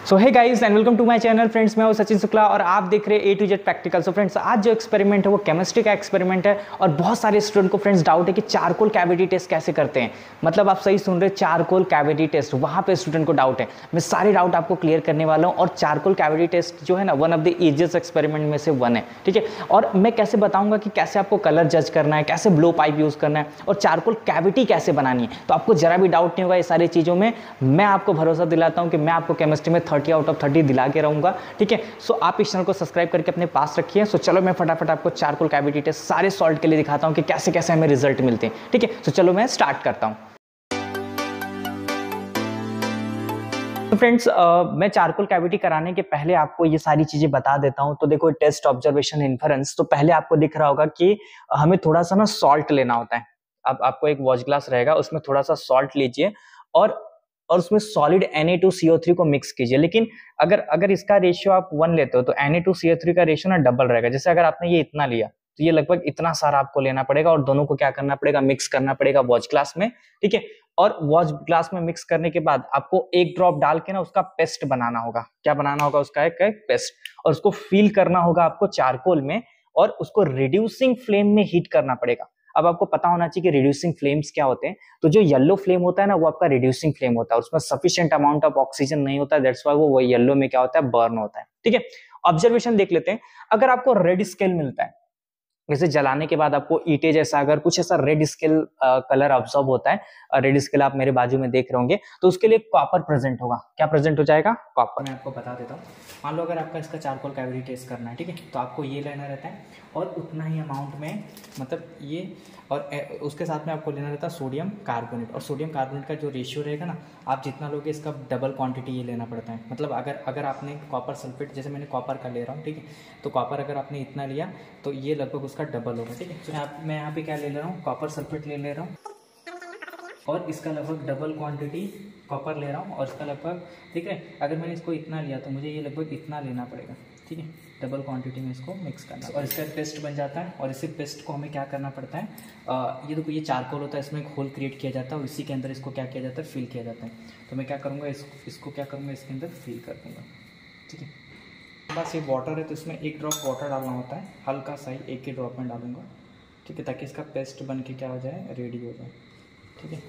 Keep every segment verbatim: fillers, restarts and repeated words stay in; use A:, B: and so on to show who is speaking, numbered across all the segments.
A: So hey guys and welcome to my channel friends, मैं हूं सचिन शुक्ला और आप देख रहे हैं A to Z practical. So friends, आज जो एक्सपेरिमेंट है वो केमिस्ट्री का एक्सपेरिमेंट है और बहुत सारे स्टूडेंट को फ्रेंड्स डाउट है कि चारकोल कैविटी टेस्ट कैसे करते हैं। मतलब आप सही सुन रहे हैं, चारकोल कैविटी टेस्ट, वहां पे स्टूडेंट को डाउट है। मैं सारे डाउट आपको क्लियर करने वाला हूं और चारकोल कैविटी टेस्ट जो है ना, one of the easiest experiment में से वन है, ठीक है। और मैं कैसे बताऊंगा कि कैसे आपको कलर जज करना है, कैसे ब्लो पाइप यूज करना है और चारकोल कैविटी कैसे बनानी है। तो आपको जरा भी डाउट नहीं होगा ये सारी चीजों में। मैं आपको भरोसा दिलाता हूं कि मैं आपको केमिस्ट्री में थर्टी आउट ऑफ थर्टी दिला के रहूंगा, ठीक है। सो आप इस चैनल को सब्सक्राइब करके अपने पास रखिए। सो चलो मैं फटाफट आपको चारकोल कैविटी टेस्ट सारे सॉल्ट के लिए दिखाता हूं कि कैसे कैसे हमें रिजल्ट मिलते हैं, ठीक है। सो चलो मैं स्टार्ट करता हूं। तो फ्रेंड्स, uh, मैं चारकोल कैविटी कराने के पहले आपको ये सारी चीजें बता देता हूं। तो देखो, टेस्ट, ऑब्जर्वेशन, इन्फरेंस। तो पहले आपको दिख रहा होगा कि हमें थोड़ा सा ना सॉल्ट लेना होता है। अब आपको एक वॉच ग्लास रहेगा, उसमें थोड़ा सा सॉल्ट लीजिए और और उसमें solid N A two C O three को मिक्स कीजिए। लेकिन अगर अगर इसका रेशियो आप वन लेते हो तो N A two C O three का रेशियो ना डबल रहेगा। जैसे अगर आपने ये इतना लिया तो ये लगभग इतना सारा आपको लेना पड़ेगा और दोनों को क्या करना पड़ेगा, मिक्स करना पड़ेगा वॉच ग्लास में, ठीक है। और वॉच ग्लास में मिक्स करने के बाद आपको एक ड्रॉप डाल के ना उसका पेस्ट बनाना होगा। क्या बनाना होगा? उसका एक, एक पेस्ट। और उसको फील करना होगा आपको चारकोल में और उसको रिड्यूसिंग फ्लेम में हीट करना पड़ेगा। अब आपको पता होना चाहिए कि रिड्यूसिंग फ्लेम्स क्या होते हैं। तो जो येलो फ्लेम होता है ना, वो आपका रिड्यूसिंग फ्लेम होता है। उसमें सफिशिएंट अमाउंट ऑफ ऑक्सीजन नहीं होता, दैट्स व्हाई वो येलो में क्या होता है, बर्न होता है, ठीक है। ऑब्जर्वेशन देख लेते हैं। अगर आपको रेड स्केल मिलता है, जैसे जलाने के बाद आपको ईटे जैसा अगर कुछ ऐसा रेड स्केल कलर ऑब्जॉर्ब होता है, रेड स्केल आप मेरे बाजू में देख रहे होंगे, तो उसके लिए कॉपर प्रेजेंट होगा। क्या प्रेजेंट हो जाएगा? कॉपर। मैं आपको बता देता हूँ। मान लो अगर आपका इसका चारकोल कैविटी टेस्ट करना है, ठीक है, तो आपको ये लेना रहता है और उतना ही अमाउंट में, मतलब ये, और उसके साथ में आपको लेना रहता है सोडियम कार्बोनेट। और सोडियम कार्बोनेट का जो रेशियो रहेगा ना, आप जितना लोगे इसका डबल क्वांटिटी ये लेना पड़ता है। मतलब अगर अगर आपने कॉपर सल्फेट, जैसे मैंने कॉपर का ले रहा हूँ, ठीक है, तो कॉपर अगर आपने इतना लिया तो ये लगभग उसका डबल होगा, ठीक है। तो यहाँ मैं यहाँ पे क्या ले ले रहा हूँ, कॉपर सल्फेट ले ले रहा हूँ और इसका लगभग डबल क्वांटिटी कॉपर ले रहा हूँ और इसका लगभग, ठीक है, अगर मैंने इसको इतना लिया तो मुझे ये लगभग इतना लेना पड़ेगा, ठीक है। डबल क्वांटिटी में इसको मिक्स करना और इसका पेस्ट बन जाता है। और इसी पेस्ट को हमें क्या करना पड़ता है, आ, ये देखो, ये चारकोल होता है, इसमें एक होल क्रिएट किया जाता है और इसी के अंदर इसको क्या किया जाता है, फिल किया जाता है। तो मैं क्या करूँगा, इस, इसको क्या करूँगा, इसके अंदर फिल कर दूँगा, ठीक है। बस ये वाटर है तो इसमें एक ड्रॉप वाटर डालना होता है, हल्का सा ही, एक ही ड्रॉप में डालूंगा, ठीक है, ताकि इसका पेस्ट बन के क्या हो जाए, रेडी हो जाए, ठीक है।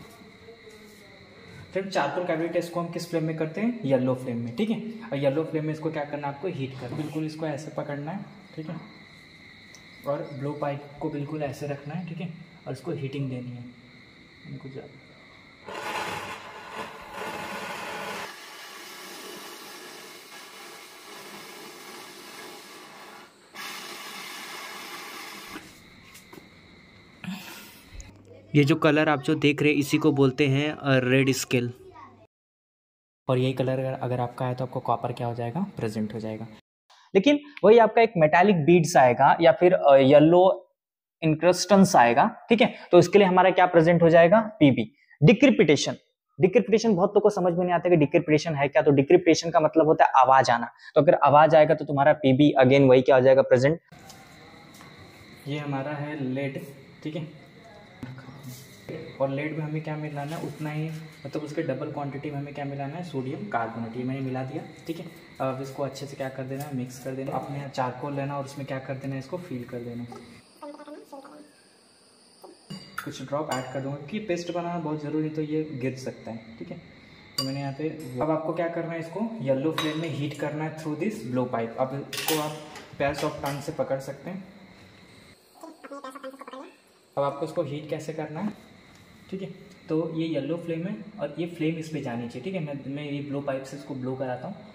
A: फिर चारकोल कैविटी टेस्ट को हम किस फ्लेम में करते हैं, येलो फ्लेम में, ठीक है। और येलो फ्लेम में इसको क्या करना है, आपको हीट करना, बिल्कुल इसको ऐसे पकड़ना है, ठीक है। और ब्लो पाइप को बिल्कुल ऐसे रखना है, ठीक है, और इसको हीटिंग देनी है इनको ज़्यादा। ये जो कलर आप जो देख रहे हैं, इसी को बोलते हैं रेड स्केल। और यही कलर अगर अगर आपका है तो आपको कॉपर क्या हो जाएगा, प्रेजेंट हो जाएगा। लेकिन वही आपका एक मेटालिक बीड्स आएगा या फिर येलो इंक्रस्टेंस आएगा, ठीक है। तो इसके लिए हमारा क्या प्रेजेंट हो जाएगा, पीबी। डिक्रिपिटेशन। डिक्रिपिटेशन बहुत लोगों को समझ में नहीं आता कि डिक्रिपिटेशन है क्या। तो डिक्रिपिटेशन का मतलब होता है आवाज आना। तो अगर आवाज आएगा तो तुम्हारा पीबी अगेन वही क्या हो जाएगा, प्रेजेंट। ये हमारा है लेड, ठीक है। और लेड में हमें क्या मिलाना है, उतना ही, मतलब उसके डबल क्वांटिटी में हमें क्या मिलाना है, सोडियम कार्बोनेट। ये मैंने मिला दिया, ठीक है। अब इसको अच्छे से क्या कर देना है, मिक्स कर देना। अपने यहाँ चारकोल लेना और उसमें क्या कर देना है, इसको फील कर देना। कुछ ड्रॉप ऐड कर दूँगा क्योंकि पेस्ट बनाना बहुत ज़रूरी, तो ये गिर सकता है, ठीक है। तो मैंने यहाँ पे, अब आपको क्या करना है, इसको येलो फ्लेम में हीट करना है थ्रू दिस ब्लो पाइप। अब इसको आप पैर्स ऑफ टंग से पकड़ सकते हैं। अब आपको इसको हीट कैसे करना है, ठीक है। तो ये येलो फ्लेम है और ये फ्लेम इस पे जानी चाहिए, ठीक है। मैं मैं ये ब्लो पाइप से इसको ब्लो कराता हूँ।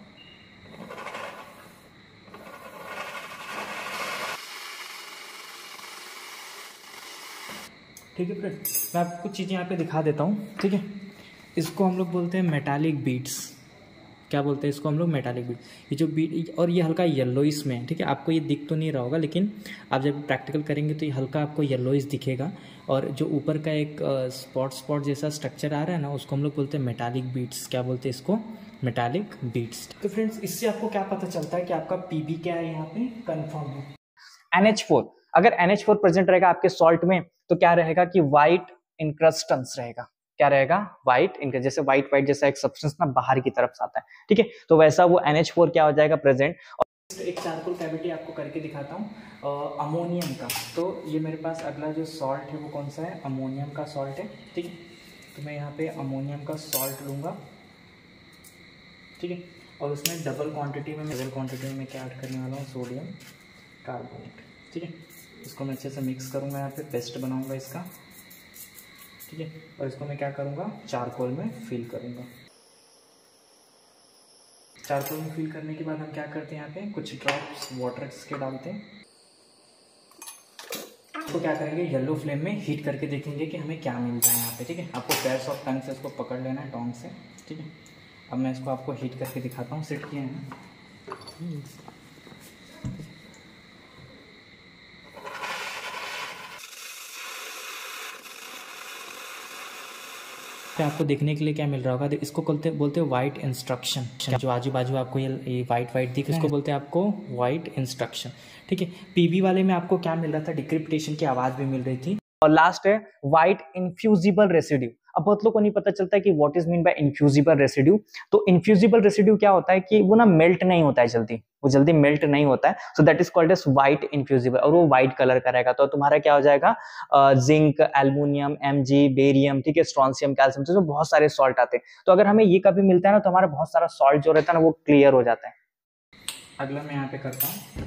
A: ठीक है फ्रेंड, मैं आपको कुछ चीज़ें यहाँ पे दिखा देता हूँ, ठीक है। इसको हम लोग बोलते हैं मेटालिक बीड्स। क्या बोलते हैं इसको हम लोग, मेटालिक बीड। ये जो बीड, और ये हल्का येलोइस में है, ठीक है। आपको ये दिख तो नहीं रहा होगा, लेकिन आप जब प्रैक्टिकल करेंगे तो ये हल्का आपको येलोइस दिखेगा। और जो ऊपर का एक स्पॉट स्पॉट जैसा स्ट्रक्चर आ रहा है ना, उसको हम लोग बोलते हैं मेटालिक बीड्स। क्या बोलते हैं इसको, मेटालिक बीड्स। तो फ्रेंड्स, इससे आपको क्या पता चलता है कि आपका पीबी क्या है, यहाँ पे कंफर्म है। एन एच फोर, अगर एन एच फोर प्रेजेंट रहेगा आपके सॉल्ट में तो क्या रहेगा कि व्हाइट इंक्रस्टेंस रहेगा। क्या रहेगा, व्हाइट इनका, जैसे व्हाइट व्हाइट जैसा एक सब्सटेंस ना बाहर की तरफ से आता है, ठीक है, तो वैसा वो एन एच फोर क्या हो जाएगा, प्रेजेंट। और एक चारकोल कैविटी आपको करके दिखाता हूँ अमोनियम का। तो ये मेरे पास अगला जो सॉल्ट है वो कौन सा है, अमोनियम का सॉल्ट है, ठीक है। तो मैं यहाँ पे अमोनियम का सॉल्ट लूँगा, ठीक है, और उसमें डबल क्वांटिटी में डबल क्वांटिटी में मैं क्या ऐड करने वाला हूँ, सोडियम कार्बोनेट, ठीक है। इसको मैं अच्छे से मिक्स करूँगा, यहाँ पे पेस्ट बनाऊँगा इसका, ठीक है। और इसको मैं क्या करूँगा, चारकोल में फिल करूँगा। चारकोल में फिल करने के बाद हम क्या करते हैं, यहाँ पे कुछ ड्रॉप्स वाटर के डालते हैं। इसको क्या करेंगे, येलो फ्लेम में हीट करके देखेंगे कि हमें क्या मिलता है यहाँ पे, ठीक है। आपको पैर्स ऑफ टंग से इसको पकड़ लेना है, टोंग से, ठीक है। अब मैं इसको आपको हीट करके दिखाता हूँ, सेट किया है ना। आपको देखने के लिए क्या मिल रहा होगा, इसको बोलते बोलते हैं व्हाइट इंस्ट्रक्शन। जो आजू बाजू आपको ये व्हाइट व्हाइट दिख रहा है, इसको बोलते हैं आपको व्हाइट इंस्ट्रक्शन, ठीक है। पीबी वाले में आपको क्या मिल रहा था, डिक्रिप्टेशन की आवाज भी मिल रही थी। और लास्ट है व्हाइट इन्फ्यूजिबल रेसिड्यू। अब बहुत लोगों को नहीं पता चलता है कि what is mean by infusible residue. तो इन्फ्यूजिबल रेसिड्यू क्या होता है कि वो ना मेल्ट नहीं होता है जल्दी, वो जल्दी मेल्ट नहीं होता है, so that is called as white infusible, और वो व्हाइट कलर का रहेगा। तो तुम्हारा क्या हो जाएगा, जिंक, एल्युमिनियम, एमजी, बेरियम, ठीक है, स्ट्रॉन्सियम, कैल्शियम, तो बहुत सारे सॉल्ट आते हैं। तो अगर हमें ये कभी मिलता है ना, तो हमारा बहुत सारा सॉल्ट जो रहता है ना वो क्लियर हो जाता है। अगला मैं यहाँ पे करता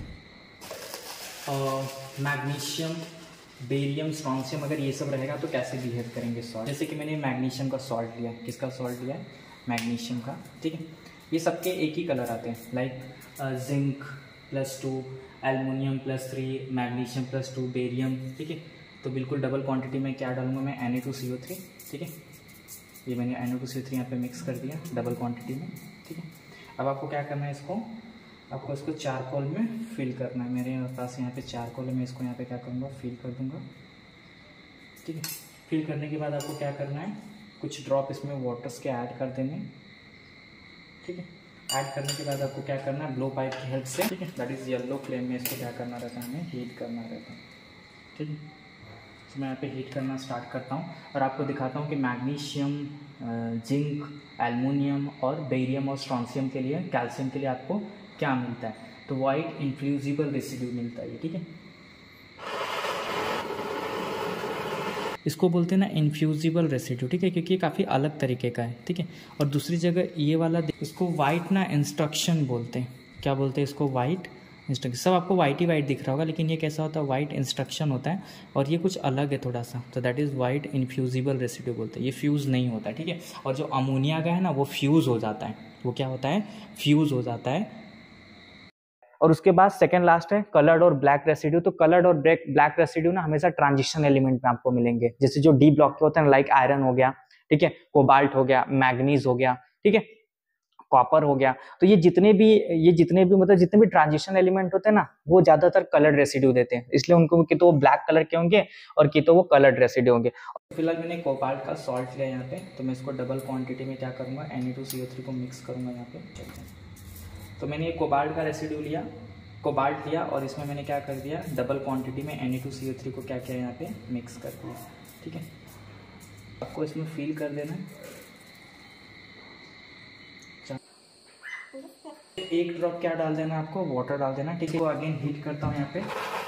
A: हूँ मैग्नीशियम, बेरियम, स्ट्रॉन्सियम, अगर ये सब रहेगा तो कैसे बिहेव करेंगे सॉल्ट। जैसे कि मैंने मैग्नीशियम का सॉल्ट लिया, किसका सॉल्ट लिया, मैग्नीशियम का, ठीक है। ये सबके एक ही कलर आते हैं, like zinc plus two, aluminium plus three, magnesium plus two, barium, ठीक है। तो बिल्कुल डबल क्वांटिटी में क्या डालूंगा मैं, N A two C O three, ठीक है। ये मैंने N A two C O three यहाँ पे मिक्स कर दिया डबल क्वांटिटी में, ठीक है। अब आपको क्या करना है, इसको आपको इसको चारकोल में फिल करना है। मेरे पास यहाँ पे चारकोल है, मैं इसको यहाँ पे क्या करूँगा, फिल कर दूँगा, ठीक है। फिल करने के बाद आपको क्या करना है, कुछ ड्रॉप इसमें वाटर्स के ऐड कर देंगे, ठीक है। ऐड करने के बाद आपको क्या करना है, ब्लो पाइप की हेल्प से, ठीक है, दैट इज़ येलो फ्लेम में इसको क्या करना रहता है, हमें हीट करना रहता है, ठीक है। तो मैं यहाँ पे हीट करना स्टार्ट करता हूँ और आपको दिखाता हूँ कि मैग्नीशियम, जिंक, एल्युमिनियम और बेरियम और स्ट्रॉन्सियम के लिए, कैल्शियम के लिए आपको क्या मिलता है। तो वाइट इन्फ्यूजिबल रेसिड्यू मिलता है, ठीक है। इसको बोलते हैं ना इन्फ्यूजिबल रेसिड्यू, ठीक है, क्योंकि ये काफ़ी अलग तरीके का है, ठीक है। और दूसरी जगह ये वाला, इसको वाइट ना इंस्ट्रक्शन बोलते हैं। क्या बोलते हैं इसको, वाइट इंस्ट्रक्शन। सब आपको वाइट ही वाइट दिख रहा होगा, लेकिन ये कैसा होता है, वाइट इंस्ट्रक्शन होता है, और ये कुछ अलग है थोड़ा सा। तो that is white infusible residue बोलते हैं। ये फ्यूज़ नहीं होता है, ठीक है। और जो अमोनिया का है ना, वो फ्यूज़ हो जाता है। वो क्या होता है, फ्यूज़ हो जाता है। और उसके बाद सेकंड लास्ट है कलर्ड और ब्लैक रेसिड्यू। तो कलर्ड और ब्लैक ब्लैक रेसिड्यू ना हमेशा ट्रांजिशन एलिमेंट में आपको मिलेंगे, जैसे जो डी ब्लॉक के होते हैं, लाइक आयरन हो गया, ठीक है, कोबाल्ट हो गया, मैग्नीज हो गया, ठीक है, कॉपर हो गया। तो ये जितने भी ये जितने भी मतलब जितने भी ट्रांजिशन एलिमेंट होते हैं ना, वो ज्यादातर कलर्ड रेसिड्यू देते हैं, इसलिए उनको कि तो वो ब्लैक कलर के होंगे और कि तो वो कलर्ड रेसिड्यू होंगे। फिलहाल मैंने कोबाल्ट का सॉल्ट लिया यहाँ पे, तो मैं इसको डबल क्वांटिटी में क्या करूंगा, N A two C O three को मिक्स करूंगा यहाँ पे। तो मैंने ये कोबाल्ट का रेसिड्यू लिया, कोबाल्ट लिया, और इसमें मैंने क्या कर दिया, डबल क्वांटिटी में N A two C O three को क्या किया, यहाँ पे मिक्स कर दिया, ठीक है। आपको इसमें फील कर देना है। एक ड्रॉप क्या डाल देना, आपको वाटर डाल देना, ठीक है। वो अगेन हीट करता हूँ यहाँ पे।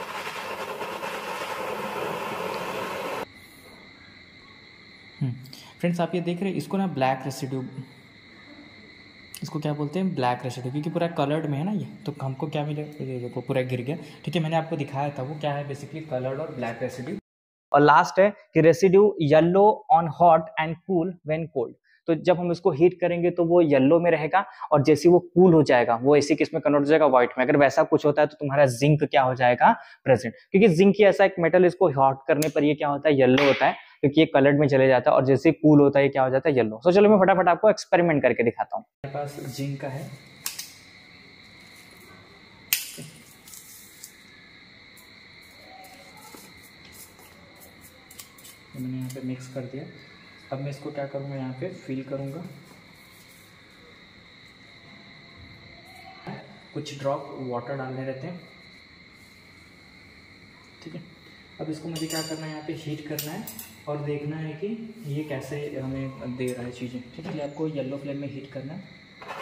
A: फ्रेंड्स आप ये देख रहे हैं, इसको ना ब्लैक रेसिड्यू, इसको क्या बोलते हैं, ब्लैक रेसिड्यू, क्योंकि पूरा कलर्ड में है ना ये। तो हमको क्या मिले, ये देखो पूरा गिर गया, ठीक है। मैंने आपको दिखाया था वो क्या है, बेसिकली कलर्ड और ब्लैक रेसिड्यू। और लास्ट है कि residue yellow on hot and cool when cold. तो जब हम इसको हीट करेंगे तो वो येलो में रहेगा, और जैसे वो कूल हो जाएगा वो ऐसी किस में कन्वर्ट हो जाएगा, व्हाइट में। अगर वैसा कुछ होता है तो तुम्हारा जिंक क्या हो जाएगा, प्रेजेंट, क्योंकि जिंक ही ऐसा एक मेटल, इसको हॉट करने पर ये क्या होता है, येलो होता है, क्योंकि ये कलर्ड में चले जाता है, और जैसे कूल होता है क्या हो जाता है, येलो। तो चलो मैं फटाफट आपको एक्सपेरिमेंट करके दिखाता हूँ। मेरे पास जिंक का है, मैंने यहाँ पे मिक्स कर दिया। अब मैं इसको क्या करूँगा, यहाँ पे फिल करूँगा, कुछ ड्रॉप वाटर डालने रहते हैं, ठीक है। अब इसको मुझे क्या करना है, यहाँ पे हीट करना है और देखना है कि ये कैसे हमें दे रहा है चीज़ें। ठीक है, आपको येलो फ्लेम में हीट करना है।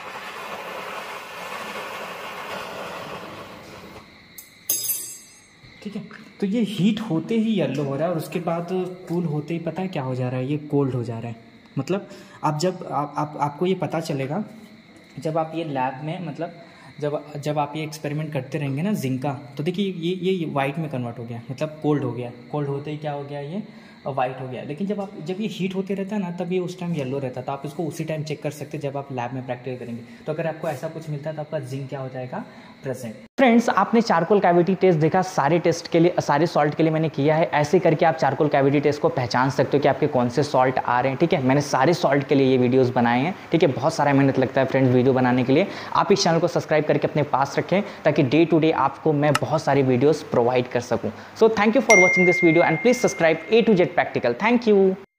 A: ठीक है, तो ये हीट होते ही येलो हो रहा है और उसके बाद कूल होते ही पता है क्या हो जा रहा है, ये कोल्ड हो जा रहा है। मतलब आप जब आप, आप आपको ये पता चलेगा जब आप ये लैब में, मतलब जब जब आप ये एक्सपेरिमेंट करते रहेंगे ना जिंक का, तो देखिए ये ये वाइट में कन्वर्ट हो गया, मतलब कोल्ड हो गया। कोल्ड होते ही क्या हो गया, ये वाइट हो गया। लेकिन जब आप जब ये हीट होते रहता है ना, तब ये उस टाइम येलो रहता है। तो आप इसको उसी टाइम चेक कर सकते हैं जब आप लैब में प्रैक्टिस करेंगे। तो अगर आपको ऐसा कुछ मिलता है तो आपका जिंक क्या हो जाएगा, प्रेजेंट। फ्रेंड्स, आपने चारकोल कैविटी टेस्ट देखा, सारे टेस्ट के लिए, सारे सॉल्ट के लिए मैंने किया है। ऐसे करके आप चारकोल कैविटी टेस्ट को पहचान सकते हो कि आपके कौन से सॉल्ट आ रहे हैं। ठीक है, मैंने सारे सॉल्ट के लिए ये वीडियोस बनाए हैं। ठीक है, बहुत सारा मेहनत लगता है फ्रेंड्स वीडियो बनाने के लिए। आप इस चैनल को सब्सक्राइब करके अपने पास रखें ताकि डे टू डे आपको मैं बहुत सारी वीडियोस प्रोवाइड कर सकूं। So thank you for watching this video and please subscribe A to Z practical. Thank you.